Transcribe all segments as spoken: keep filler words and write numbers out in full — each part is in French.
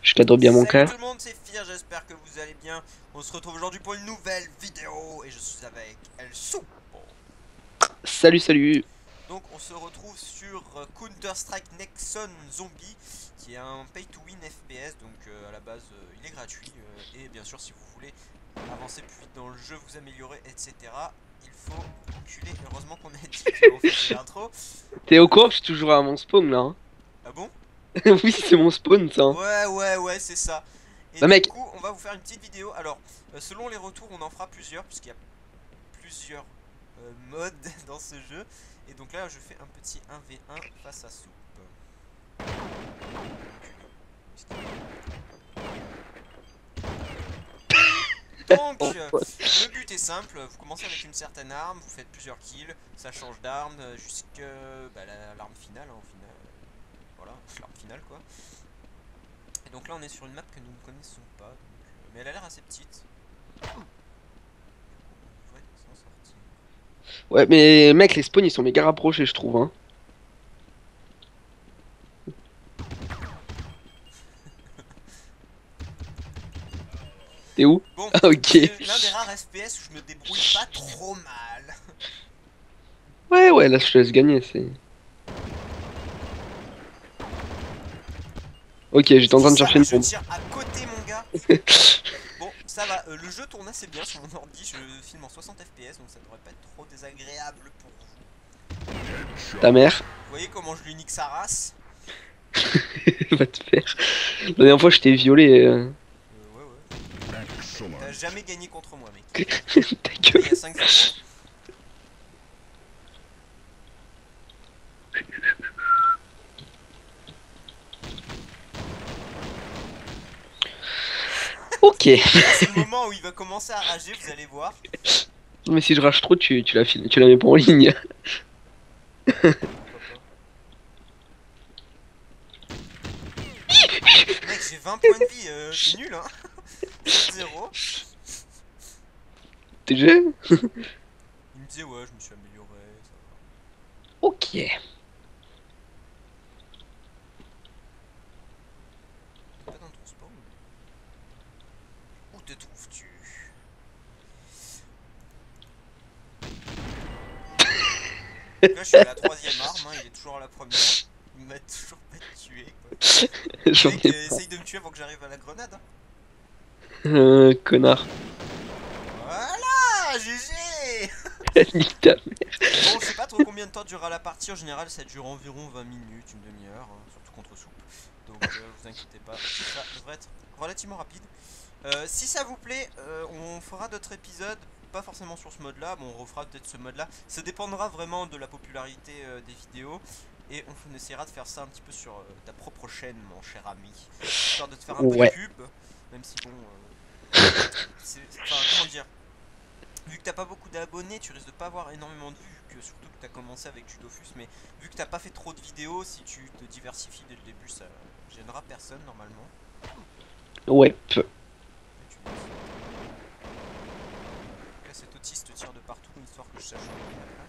Je t'adore bien mon Salut cœur. tout le monde, c'est Fir, j'espère que vous allez bien. On se retrouve aujourd'hui pour une nouvelle vidéo et je suis avec El Soup. Salut, salut. Donc on se retrouve sur euh, Counter-Strike Nexon Zombie, qui est un pay-to-win F P S, donc euh, à la base euh, il est gratuit. euh, et bien sûr si vous voulez avancer plus vite dans le jeu, vous améliorer, et cetera. Il faut enculer, heureusement qu'on a dit qu'on faisait l'intro. T'es au courant que je suis toujours à mon spawn là, hein? Ah bon? Oui, c'est mon spawn ça, hein. Ouais, ouais, ouais, c'est ça. Et Bah du mec, coup, on va vous faire une petite vidéo. Alors, euh, selon les retours, on en fera plusieurs, puisqu'il y a plusieurs euh, modes dans ce jeu. Et donc là, je fais un petit un v un face à Soup. Donc, oh, euh, ouais. le but est simple. Vous commencez avec une certaine arme, vous faites plusieurs kills, ça change d'arme euh, jusqu'à bah, la- l'arme finale, hein, au final. Voilà, l'arme finale quoi. Et donc là, on est sur une map que nous ne connaissons pas, donc, euh, mais elle a l'air assez petite. On devrait s'en sortir. Ouais, mais mec, les spawns ils sont méga rapprochés, je trouve, hein. T'es où? Bon, Ah, ok. c'est l'un des rares F P S où je me débrouille pas trop mal. Ouais, ouais, là je te laisse gagner, c'est. Ok, Je j'étais en dis train de ça, chercher une je bombe. tire à côté mon gars. Bon, ça va, euh, le jeu tourne assez bien sur mon ordi, je filme en soixante F P S, donc ça devrait pas être trop désagréable pour vous. Ta mère Vous voyez comment je lui nique sa race? va te faire. La dernière fois, je t'ai violé. euh. Euh, ouais, ouais. T'as jamais gagné contre moi, mec. Ta Là, il y a gueule. cinq zéro. Ok. Là, c'est le moment où il va commencer à rager, vous allez voir. Mais si je rage trop, tu, tu la files, tu la mets pas en ligne. Pourquoi pas. Mec, j'ai vingt points de vie, euh, c'est nul, hein. sept zéro. T'es déjà? Il me disait, ouais, je me suis amélioré, ça va. Ok. T'es pas dans ton spawn? Où te trouves-tu? Donc là, je suis à la troisième arme, hein, il est toujours à la première. Il m'a toujours pas tué, quoi. Le J'en mec, ai euh, pas. essaye de me tuer avant que j'arrive à la grenade, hein. Euh, connard. Voilà, G G. Nique ta mère. Bon, je sais pas trop combien de temps durera la partie. En général, ça dure environ vingt minutes, une demi-heure, hein, surtout contre soupe. Donc, euh, vous inquiétez pas, ça devrait être relativement rapide. Euh, si ça vous plaît, euh, on fera d'autres épisodes. Pas forcément sur ce mode-là, bon, on refera peut-être ce mode-là. Ça dépendra vraiment de la popularité euh, des vidéos. Et on essaiera de faire ça un petit peu sur euh, ta propre chaîne, mon cher ami. Histoire de te faire un peu de Ouais. pub. Même si, bon. Euh, c'est- enfin, comment dire? Vu que t'as pas beaucoup d'abonnés, tu risques de pas avoir énormément de vues, que surtout que t'as commencé avec Tudofus, mais vu que t'as pas fait trop de vidéos, si tu te diversifies dès le début, ça gênera personne normalement. Ouais. peu. Et tu laisses. Là, cet autiste tire de partout, histoire que je sache où il est là.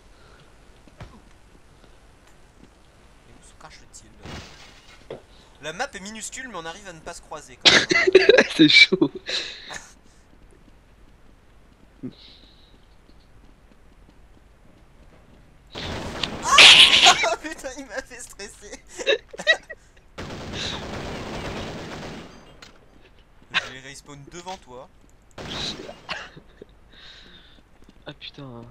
Et où se cache-t-il? La map est minuscule, mais on arrive à ne pas se croiser quand même, hein. C'est chaud. Ah putain, il m'a fait stresser. Je vais respawn devant toi. Ah putain.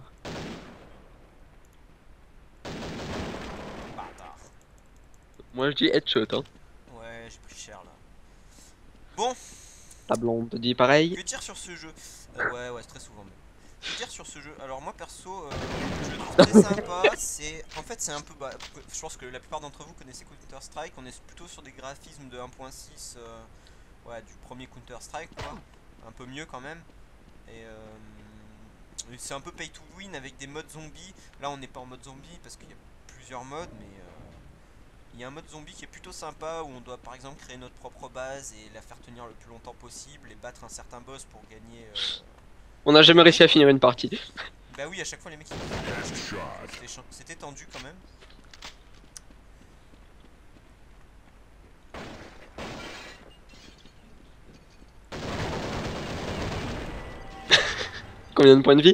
Bâtard. Moi je dis headshot, hein. Ouais, j'ai pris cher là. Bon, Ta blonde dit pareil. que dire sur ce jeu? Euh, Ouais, ouais, c'est très souvent même. Que dire sur ce jeu? Alors moi perso, euh, je le trouve très sympa. C'est, en fait, c'est un peu, bah, je pense que la plupart d'entre vous connaissez Counter Strike. On est plutôt sur des graphismes de un point six, euh, ouais, du premier Counter Strike, quoi. Un peu mieux quand même. Et euh, c'est un peu pay to win avec des modes zombies. Là, on n'est pas en mode zombie parce qu'il y a plusieurs modes, mais euh, il y a un mode zombie qui est plutôt sympa où on doit par exemple créer notre propre base et la faire tenir le plus longtemps possible et battre un certain boss pour gagner. Euh, On n'a jamais gagner réussi à quoi. finir une partie. Bah oui, à chaque fois les mecs ils... c'était tendu quand même. Combien de points de vie?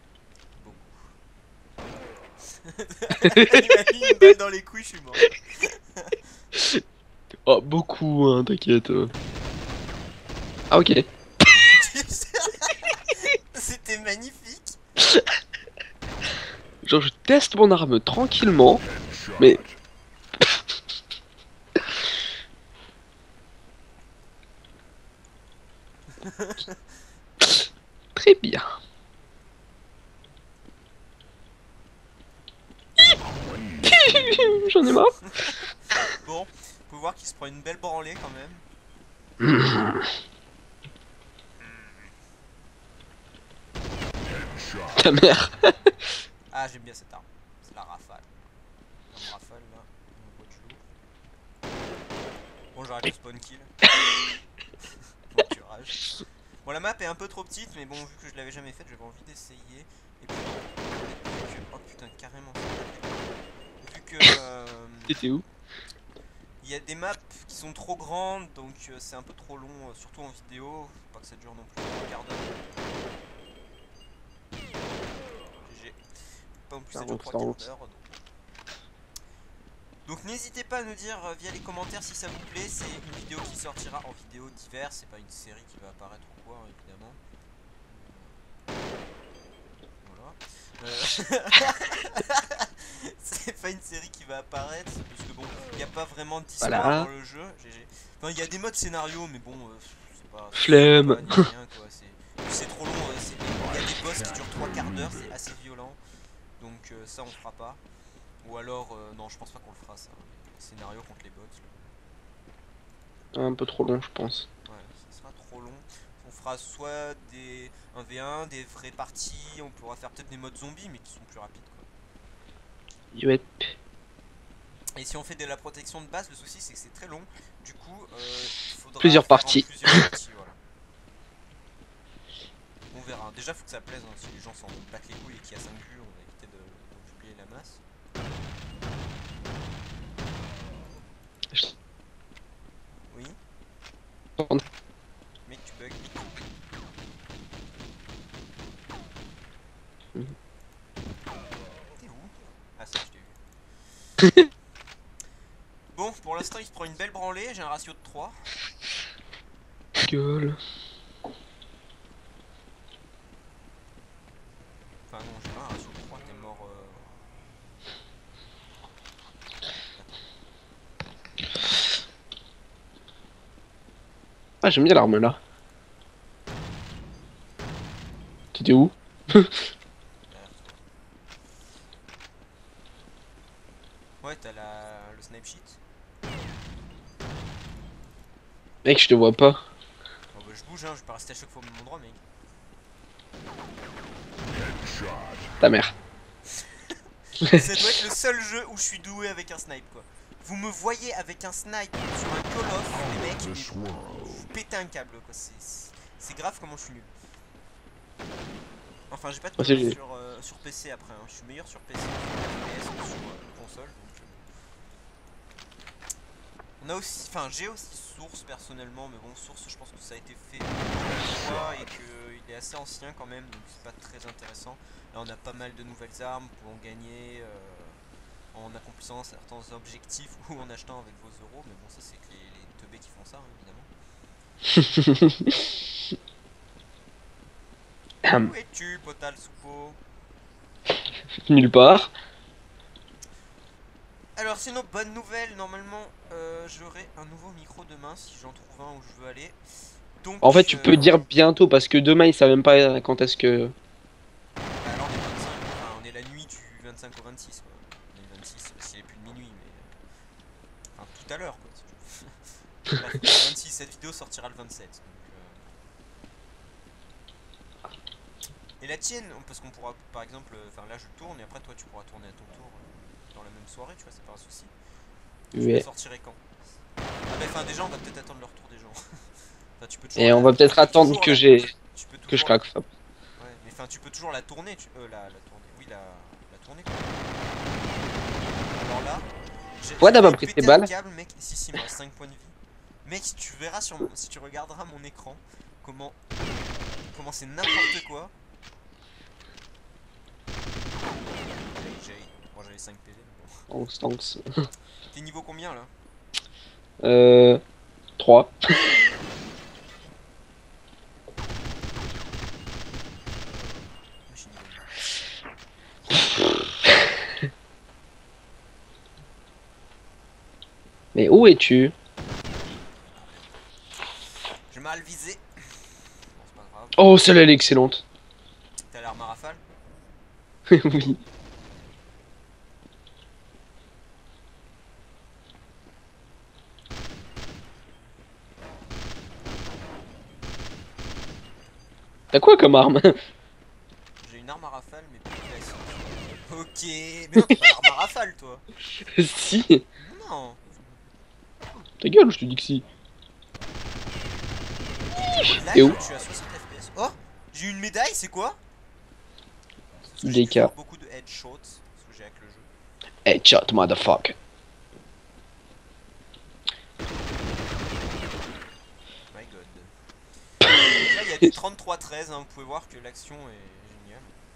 Il m'a mis une balle dans les couilles, je suis mort. Oh, beaucoup, hein, t'inquiète. Ah, ok. C'était magnifique. Genre, je teste mon arme tranquillement, mais... Très bien. J'en ai marre. Bon, vous pouvez voir qu'il se prend une belle branlée quand même. Ta mère. Ah, j'aime bien cette arme. C'est la rafale. Comme rafale là. On voit du lourd. Bon, j'arrête le spawn kill. Bon, tirage. Bon, la map est un peu trop petite, mais bon, vu que je l'avais jamais faite, j'avais envie d'essayer. Et puis, vu que... oh putain, carrément. Vu que. Euh... T'étais où? Il y a des maps qui sont trop grandes, donc euh, c'est un peu trop long, euh, surtout en vidéo. Faut pas que ça dure non plus un quart d'heure. G G. Pas en plus ça dure trois quarts d'heure. Donc, donc n'hésitez pas à nous dire euh, via les commentaires si ça vous plaît. C'est une vidéo qui sortira en vidéo diverse. C'est pas une série qui va apparaître ou quoi, hein, évidemment. Voilà. Euh... c'est pas une série qui va apparaître parce que bon, il n'y a pas vraiment d'histoire Voilà. dans le jeu. G G. Enfin, il y a des modes scénario, mais bon, euh, c'est pas. Flemme. C'est trop long. Il y a des boss qui durent trois quarts d'heure, c'est assez violent. Donc euh, ça, on fera pas. Ou alors, euh, non, je pense pas qu'on le fera ça. Scénario contre les bots. Là. Un peu trop long, je pense. Ouais, ça sera trop long. On fera soit des un v un, des vraies parties. On pourra faire peut-être des modes zombies, mais qui sont plus rapides. Yep. Et si on fait de la protection de base, le souci c'est que c'est très long. Du coup, euh, il faudra Plusieurs faire parties. En plusieurs parties voilà. On verra. Déjà, faut que ça plaise. Hein. Si les gens s'en battent les couilles et qu'il y a cinq vues, on va éviter de, de publier la masse. Oui. Mec, tu bugs. Mmh. T'es où? Ah, ça, je t'ai vu. Bon, pour l'instant, il se prend une belle branlée. J'ai un ratio de trois. Gueule. Enfin, non, j'ai pas un ratio de trois. T'es mort. Euh... Ah, j'aime bien l'arme là. T'étais où? Ouais, t'as la... le snipe sheet. Mec, je te vois pas. Oh, bah, je bouge, hein, je vais pas rester à chaque fois au même endroit, mec. Ta mère. Ça doit être le seul jeu où je suis doué avec un snipe, quoi. Vous me voyez avec un snipe sur un Call of, les mecs, mais vous pétez un câble, quoi. C'est grave comment je suis nul. Enfin, j'ai pas de Call of sur, euh, sur P C après, hein. Je suis meilleur sur P C que sur euh, console. Donc, euh... on a aussi, enfin, j'ai aussi Source personnellement, mais bon, Source, je pense que ça a été fait une fois et qu'il est assez ancien quand même, donc c'est pas très intéressant. Là, on a pas mal de nouvelles armes pour en gagner. Euh... en accomplissant certains objectifs ou en achetant avec vos euros, mais bon ça c'est que les, les teubés qui font ça hein, évidemment. Où es-tu, Potal Soupo? Nulle part. Alors sinon, bonne nouvelle, normalement euh, j'aurai un nouveau micro demain si j'en trouve un où je veux aller. Donc, en fait tu euh... peux dire bientôt parce que demain ils savent même pas quand est-ce que... Bah, alors on est vingt-cinq, enfin, on est la nuit du vingt-cinq au vingt-six quoi. On est vingt-six, s'il est plus de minuit mais... Enfin tout à l'heure quoi. Si bref, vingt-six, cette vidéo sortira le vingt-sept. Donc, euh... Et la tienne, parce qu'on pourra par exemple, enfin là je tourne et après toi tu pourras tourner à ton tour euh, dans la même soirée, tu vois, c'est pas un souci. Tu ouais. le sortirais quand? Ah bah enfin déjà on va peut-être attendre le retour des gens. Enfin, tu peux et on va peut-être attendre que j'ai... que je craque. La... Ouais, mais enfin tu peux toujours la tourner, tu... euh, la, la tourner, oui la, la tourner quoi. Alors là... Ouais t'as pas pris tes balles câble, mec. Si si, il me reste cinq points de vie. Mec, si tu verras sur mon... si tu regarderas mon écran, comment... comment c'est n'importe quoi. j'avais cinq P V. Bon. Stanks, stanks. T'es niveau combien là? Euh... trois. Moi, je suis niveau huit. Mais où es-tu? J'ai mal visé. Bon, c'est pas grave. Oh, celle-là, elle est excellente. T'as l'arme à rafale? Oui. T'as quoi comme arme? J'ai une arme à rafale, mais plus classique. Ok, mais non, t'as pas l'arme à rafale, toi. Si. Non. Ta gueule, je te dis que si. Là, Et où? je suis à soixante F P S. Oh, j'ai une médaille, c'est quoi? Parce que j'ai Des dû faire cas. beaucoup de headshots, ce que j'ai avec le jeu. Headshot, motherfucker. My god. Donc là, il y a du trente-trois treize, hein, vous pouvez voir que l'action est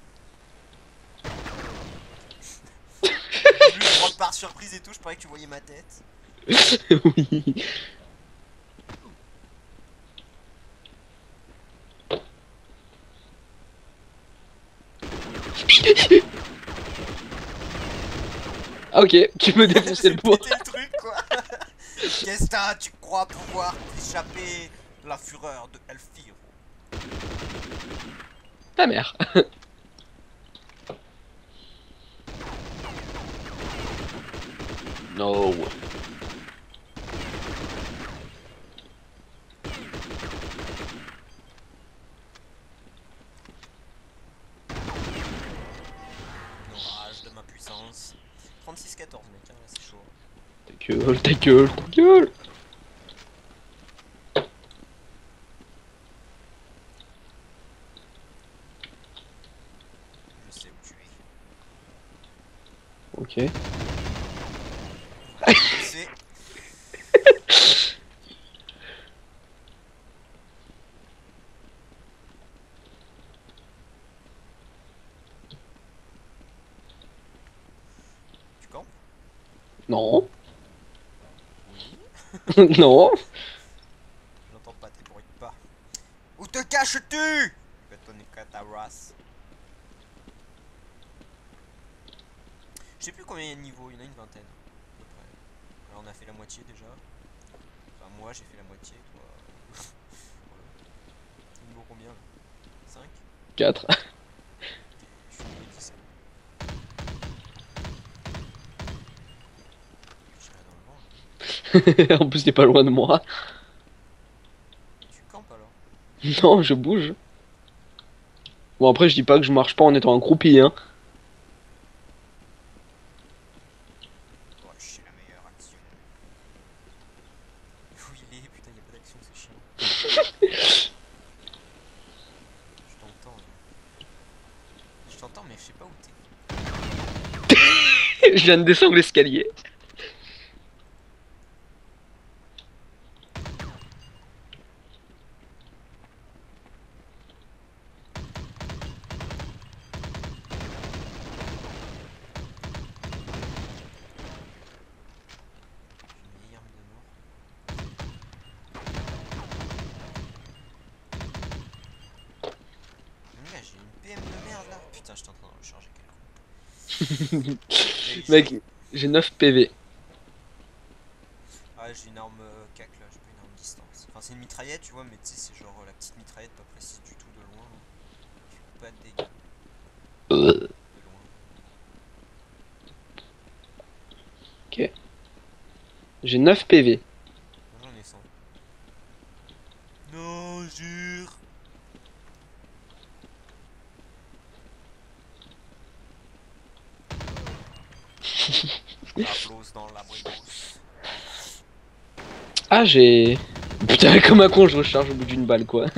géniale. Lui, je rentre par surprise et tout, je croyais que tu voyais ma tête. Oui. Ah, ok, tu peux défoncer le J'ai bois. pété le truc, quoi. Qu'est-ce que t'as? Tu crois pouvoir t'échapper de la fureur de Elfiro? Ta mère. No. L'orage de ma puissance. trente-six quatorze, mec, hein, là c'est chaud. Ta gueule, ta gueule, ta gueule. Je sais où tu es. Ok. C'est. Tu campes? Non. Oui. Non. J'entends pas tes bruits de pas. Où te caches-tu? Bâtonner ta race. Je sais plus combien il y a de niveaux, il y en a une vingtaine. À peu près. Alors on a fait la moitié déjà. Enfin moi j'ai fait la moitié, toi. Voilà. Niveau combien là? cinq? quatre. Je suis niveau dix. J'irai dans le vent là. En plus, t'es pas loin de moi. Tu campes alors? Non, je bouge. Bon, après, je dis pas que je marche pas en étant accroupi, hein. Ouais, c'est la meilleure action. Où il est? Putain, y'a pas d'action, c'est chiant. Je t'entends là. Je t'entends, mais je sais pas où t'es. Je viens de descendre l'escalier. J'ai une vieille arme de mort. Mais là, j'ai une P M de merde là. Putain, je suis en train de recharger quel con. Et j'ai- Mec, j'ai neuf P V. Ah, j'ai une arme euh, cac là, j'ai pas une arme distance. Enfin, c'est une mitraillette, tu vois, mais tu sais, c'est genre euh, la petite mitraillette pas précise du tout de loin. Là. Qui fait pas de dégâts Euh, de loin. Ok. J'ai neuf P V. Moi j'en ai cent. Non, jure. Applause dans la brigousse. Ah, j'ai... Putain, comme un con, je recharge au bout d'une balle, quoi.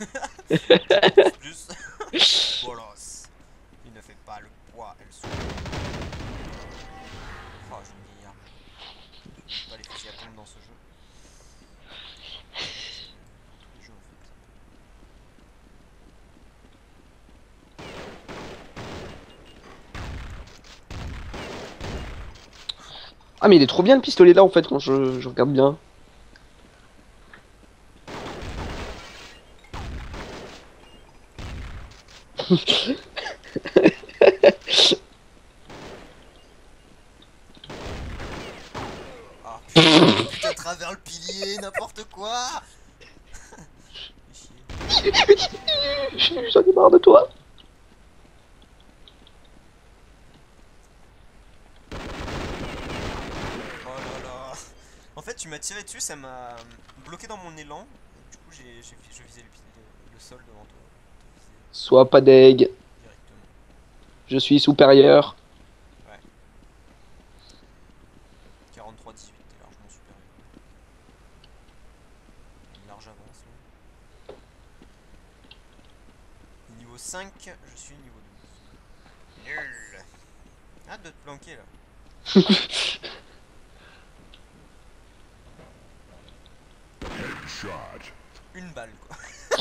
Plus. Bolos. Il ne fait pas le poids, elle souffre. Oh, j'ai une vieille arme. Je n'aime pas les fusils à pompe dans ce jeu. Dans tous les jeux en fait. Ah mais il est trop bien le pistolet là en fait quand je, je regarde bien. Ah putain, putain, à travers le pilier, n'importe quoi. Fais chier. J'en ai marre de toi. Oh là là. En fait, tu m'as tiré dessus, ça m'a bloqué dans mon élan. Du coup, j'ai, j'ai, je visais le, le, le sol devant toi. Je visais Sois pas deg, directement. je suis supérieur. Ouais. quarante-trois dix-huit, t'es largement supérieur. Une large avance. Là. Niveau cinq, je suis niveau douze. Nul. Hâte de te planquer là. Une balle quoi.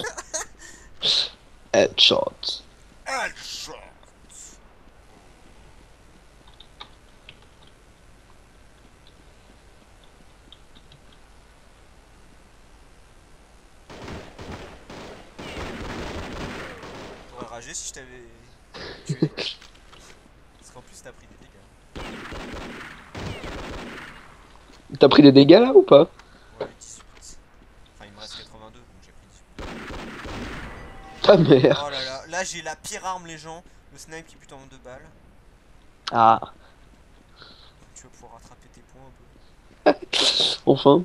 Headshot. Headshot. T'aurais ragé si je t'avais tué. Parce qu'en plus t'as pris des dégâts. T'as pris des dégâts là ou pas? Ouais, dix-huit. Enfin il me reste quatre-vingt-deux donc j'ai pris dix-huit. Ta mère. Oh là là, là j'ai la pire arme les gens. Le snipe qui bute en deux balles. Ah, Tu vas pouvoir rattraper tes points un peu. enfin.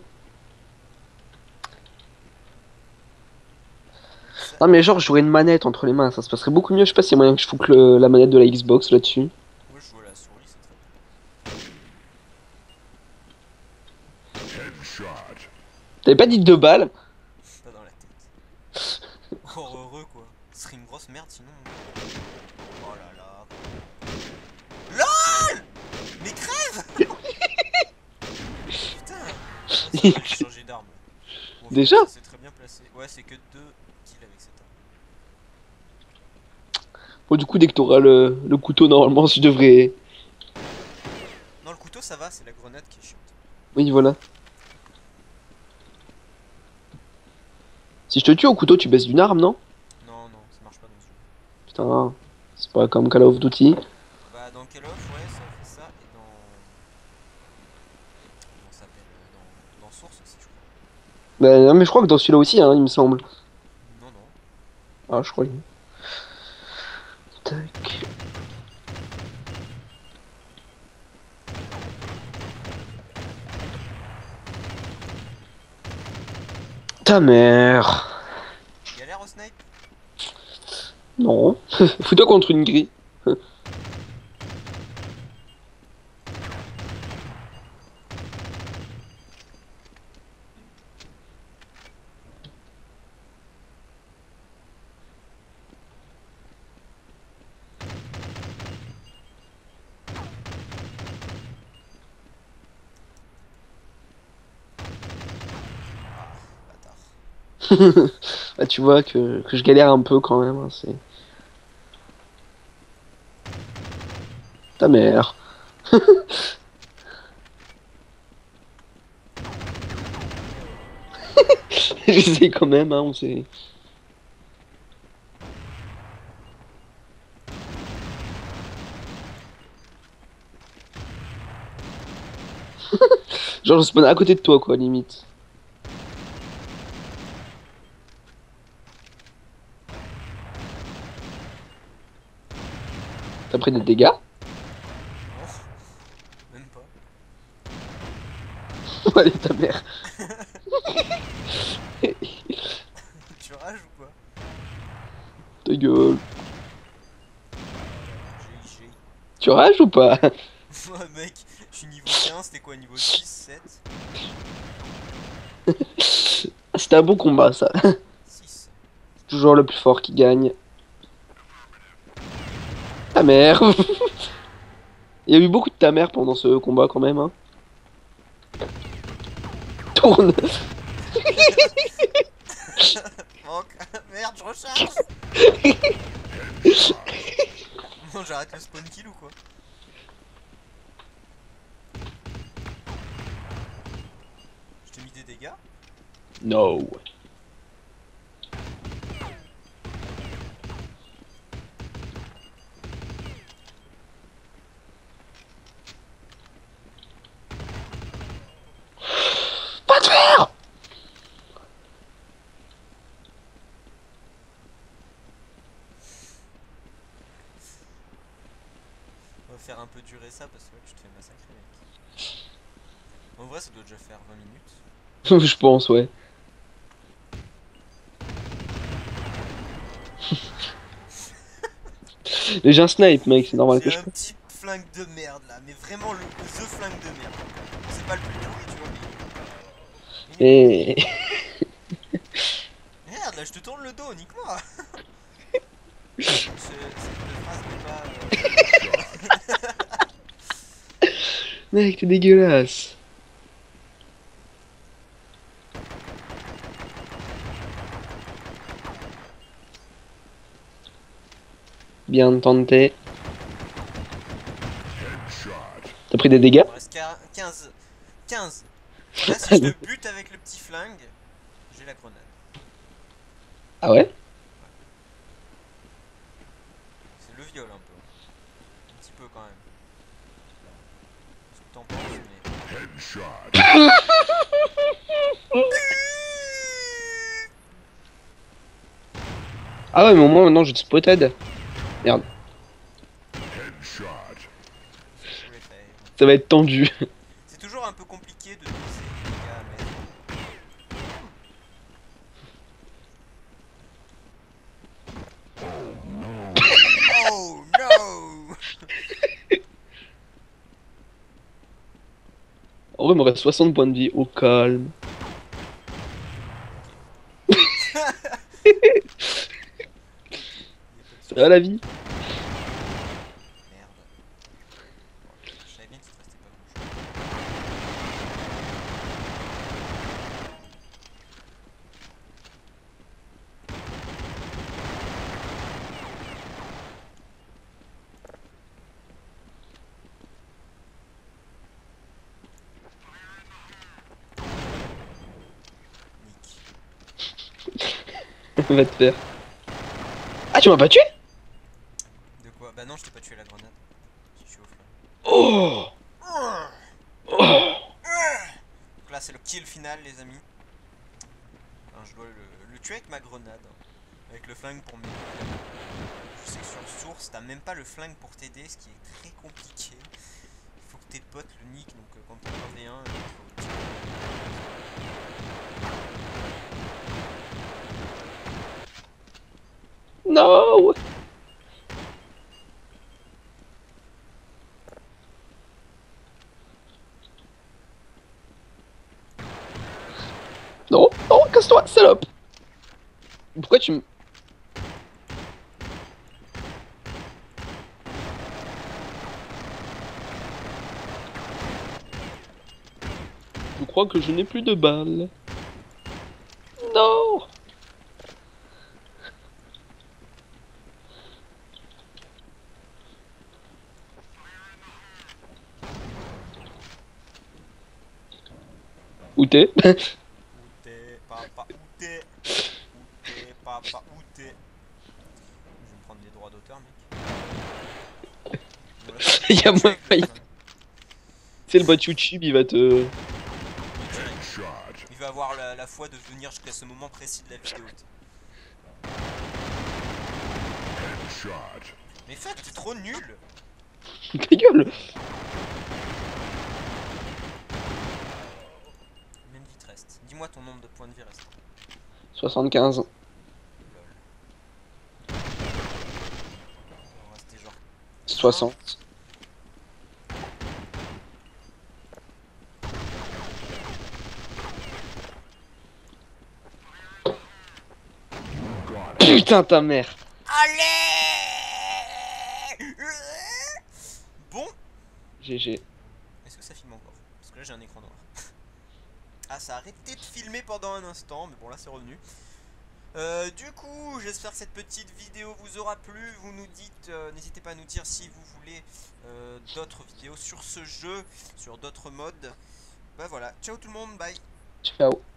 Ça... Non mais genre j'aurais une manette entre les mains, ça se passerait beaucoup mieux. Je sais pas s'il y a moyen que je fouque le- la manette de la Xbox là-dessus. Moi je joue à la souris, c'est très bien. T'avais pas dit deux balles? Pas dans la tête. Oh heureux quoi. Ce serait une grosse merde sinon. Oh là là. LOL. Mais crève. Putain. Ah, ça va, j'ai changé d'arme. Bon, Déjà? c'est très bien placé. Ouais, c'est que deux kills avec cette arme. Bon du coup dès que t'auras le, le couteau normalement je devrais... Non, le couteau ça va, c'est la grenade qui est chiante. Oui voilà. Si je te tue au couteau tu baisses d'une arme non? Non, non, ça marche pas dans ce jeu. Putain, c'est pas comme Call of Duty. Bah, dans Call of, ouais, ça fait ça. Et dans. Comment ça s'appelle euh, dans... dans Source aussi, je crois. Bah non mais je crois que dans celui-là aussi hein, il me semble. Non, non. Ah je crois. Tac. Ta mère. Galère au snipe. Non. Fous-toi contre une grille. Bâtard. Bah tu vois que, que je galère un peu quand même. Hein, c'est... Ta mère. J'essaye quand même, hein, on sait. Genre je spawn à côté de toi quoi, limite. T'as pris des dégâts? Non. Même pas. Allez ta mère. Tu rages ou quoi? Ta gueule. J'ai j'ai. Tu rages ou pas? Ouais, mec, je suis niveau quinze, t'es quoi, niveau six, sept? C'était un bon combat ça. six. Toujours le plus fort qui gagne. Ta mère. Il y a eu beaucoup de ta mère pendant ce combat quand même. Hein. Tourne. Manque. Merde, je recharge. Bon, j'arrête le spawn kill ou quoi? No. Pas de fer. On va faire un peu durer ça parce que ouais, tu te fais massacrer, mec. En vrai, ça doit déjà faire vingt minutes. Je pense, ouais. Mais j'ai un snipe, mec, c'est normal que J'ai je un peux. petit flingue de merde là, mais vraiment le the flingue de merde. C'est pas le plus doué, tu vois, mais. Et... Merde, là je te tourne le dos, nique-moi. C'est- Cette phrase n'est pas. euh, Mec, t'es dégueulasse. Bien tenté. T'as pris des dégâts? Il me reste quinze. quinze. Là, si je te bute avec le petit flingue, j'ai la grenade. Ah ouais? C'est le viol un peu. Un petit peu quand même. Ce que t'en penses, mais. Ah ouais, mais au moins maintenant je te spotted. Merde, Je voulais faire. ça va être tendu. C'est toujours un peu compliqué de viser les gars, mais. Oh no! En vrai, il me reste soixante points de vie. Au calme. Ça va la vie? Merde. Je savais bien qu'il te restait pas grand-chose. Nick. Va te faire. Ah, tu m'as pas tué? De quoi? Bah non, je t'ai pas tué la grenade. Si je suis au flingue. Oh! Oh! Donc là, c'est le kill final, les amis. Enfin, je dois le, le tuer avec ma grenade. Avec le flingue pour m'aider. Je sais que sur source, t'as même pas le flingue pour t'aider, ce qui est très compliqué. Il faut que tes potes le niquent, donc euh, quand t'en avais un, il faut tirer. No! Non, non, casse-toi, salope! Pourquoi tu me... Je crois que je n'ai plus de balles. Non! Où t'es? Où t'es, papa, où t'es? Où t'es, papa, où t'es? Je vais me prendre des droits d'auteur, mec. Voilà, je Il y a vais tuer moyen. avec le flingue. C'est le bot YouTube, il va te... Il va avoir la, la foi de venir jusqu'à ce moment précis de la vidéo. Mais fuck, t'es trop nul. Ta gueule! Même vie te reste. Dis-moi ton nombre de points de vie reste. soixante-quinze. Lol. Il va en rester genre soixante. Putain ta mère! allez. Bon, G G. est-ce que ça filme encore? Parce que là j'ai un écran noir. Ah, ça a arrêté de filmer pendant un instant, mais bon là c'est revenu. Euh, du coup, j'espère que cette petite vidéo vous aura plu. Vous nous dites, euh, n'hésitez pas à nous dire si vous voulez euh, d'autres vidéos sur ce jeu, sur d'autres modes. Bah voilà, ciao tout le monde, bye. Ciao.